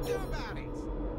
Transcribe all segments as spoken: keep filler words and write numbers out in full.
do about it?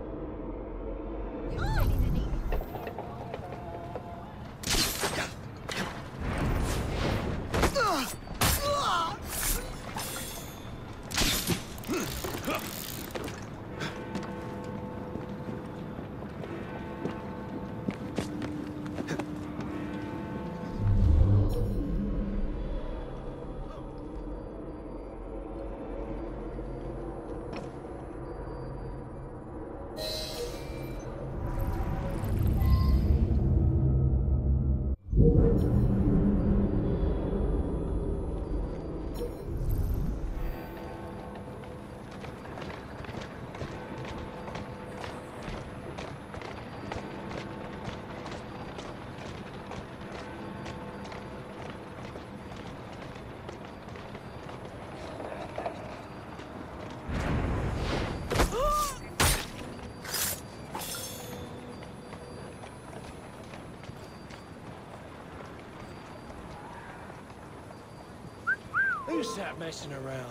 Who's that messing around?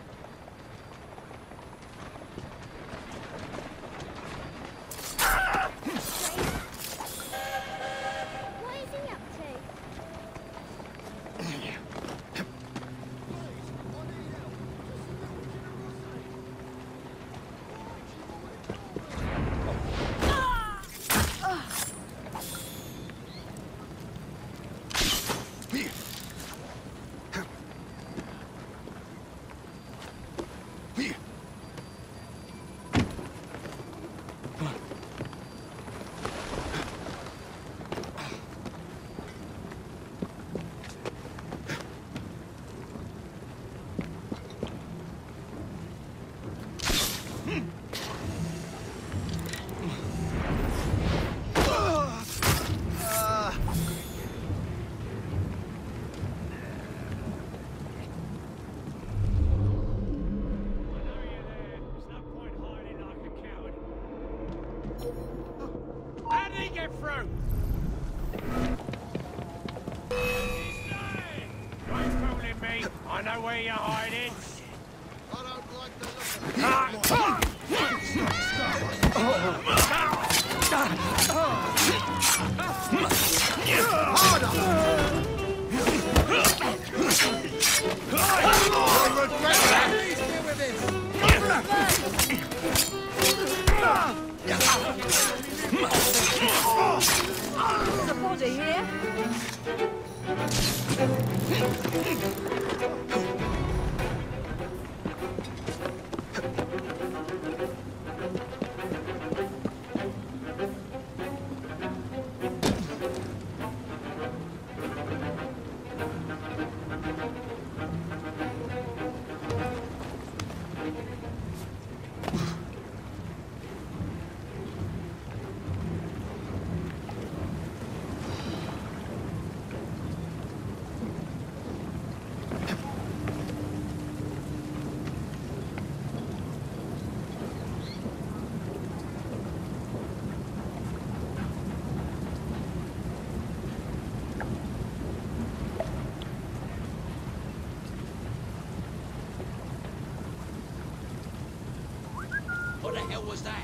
What is he up to? How did he get through? Don't fooling me. I know where you're hiding. I don't like the look of it. There's a body here. What the hell was that?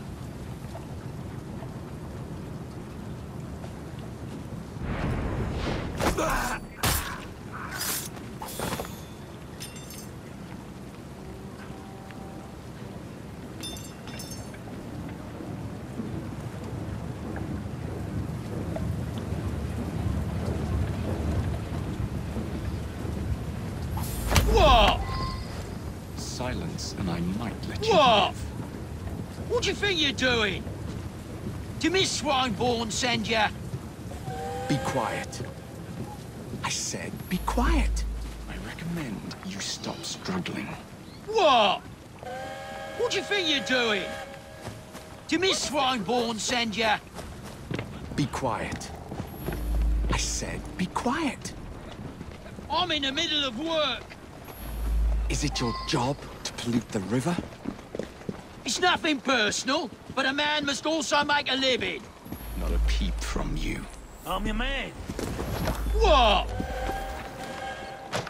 What? Silence, and I might let you What? live. What do you think you're doing? Did Miss Swineborn send you? Be quiet. I said be quiet. I recommend you stop struggling. What? What do you think you're doing? Did Miss Swineborn send you? Be quiet. I said be quiet. I'm in the middle of work. Is it your job to pollute the river? It's nothing personal, but a man must also make a living. Not a peep from you. I'm your man. What?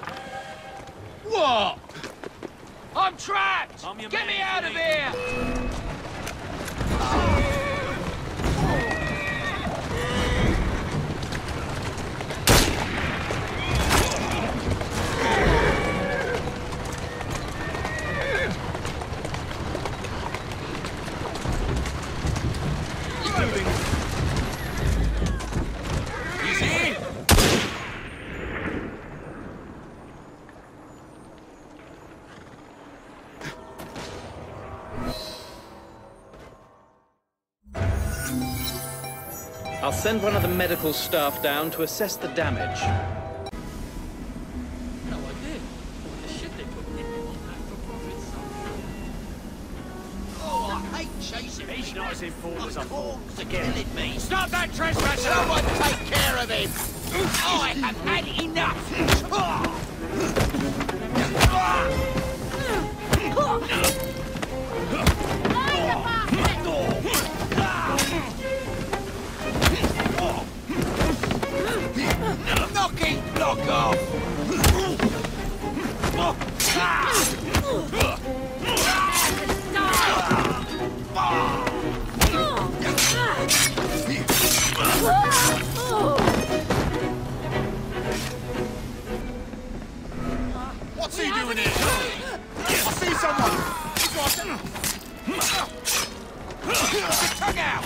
What? I'm trapped! I'm your Get man, me out of Philippe. here! I'll send one of the medical staff down to assess the damage. No idea. What the shit they put in on that for profit stuff. Oh, I hate chasing He's people. not as important as I Of thought. course, they're killing me. Stop that trespasser! Someone take care of him! I have had enough! Knock it, block off! What's he doing here? I see someone! Tongue out!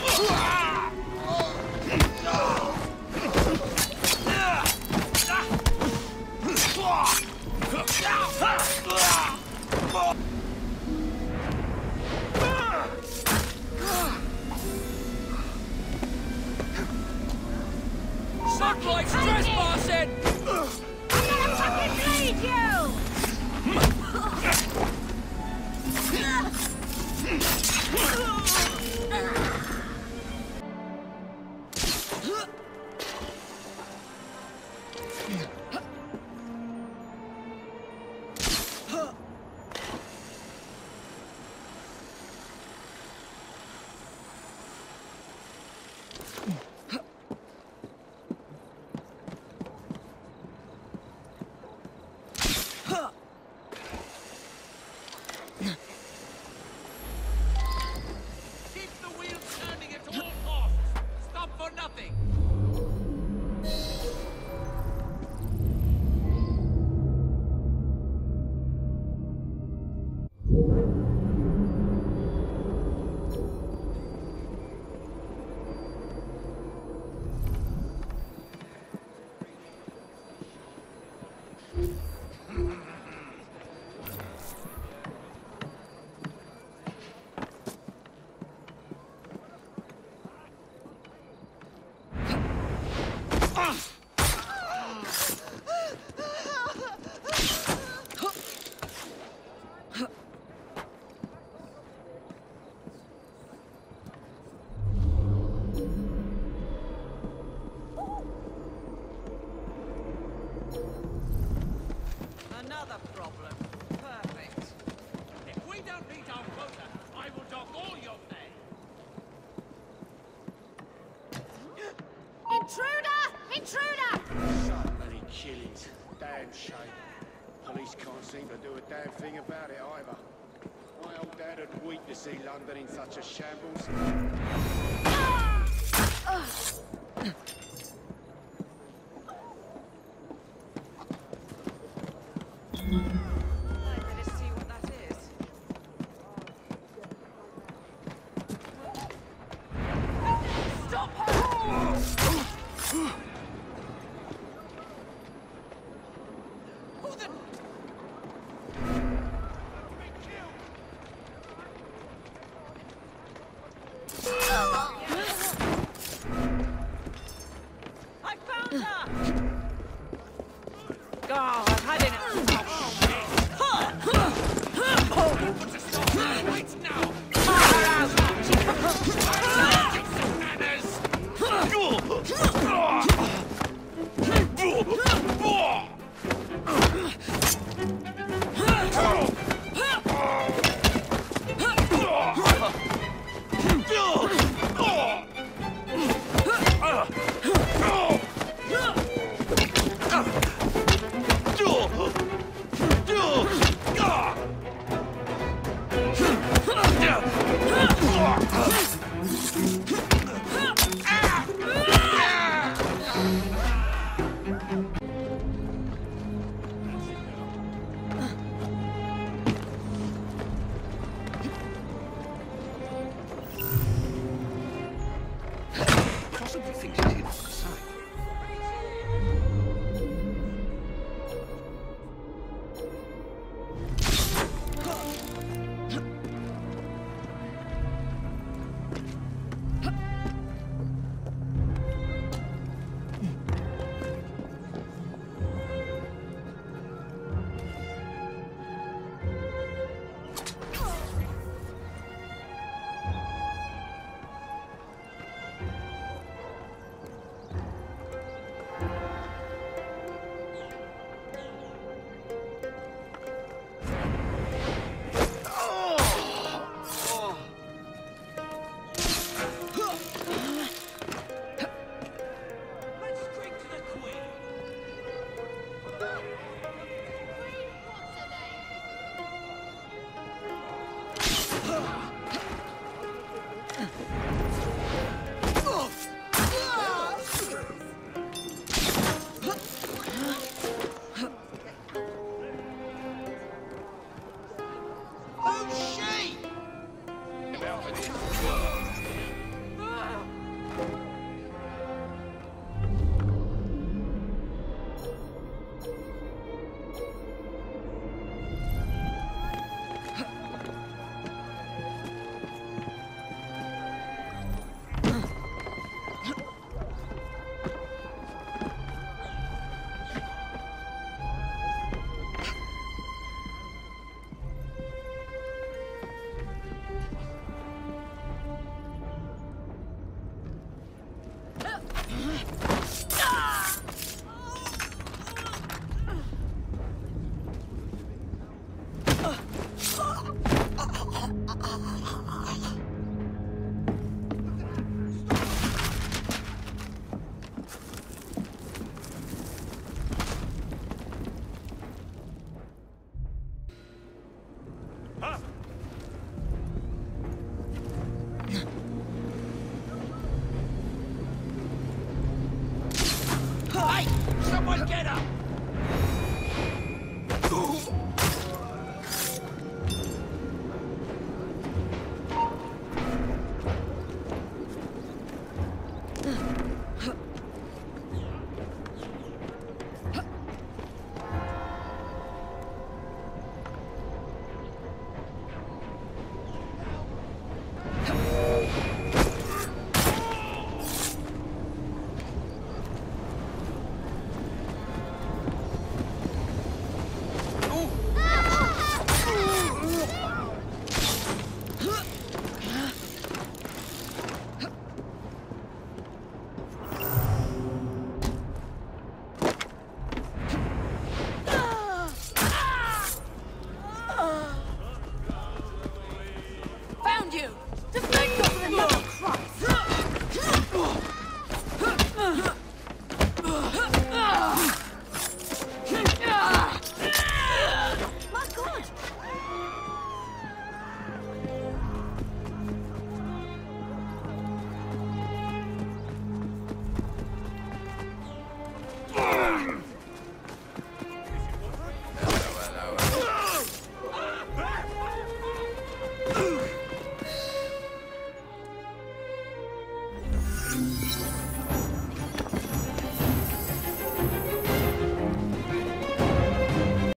Suck like trespassing! I'm gonna fucking bleed you! Keep the wheels turning at all costs! Stop for nothing! Another problem. Perfect. If we don't meet our quota, I will dock all your pay. Intruder! Intruder! So many killings. Damn shame. Police can't seem to do a damn thing about it either. My old dad would weep to see London in such a shambles. I'd better see what that is. Stop her! Who the... I found her! God, I've had enough. Right now! Possibly thinks he's in on the side. Hey! Someone get up! Found you! Defend yourself, you little crop!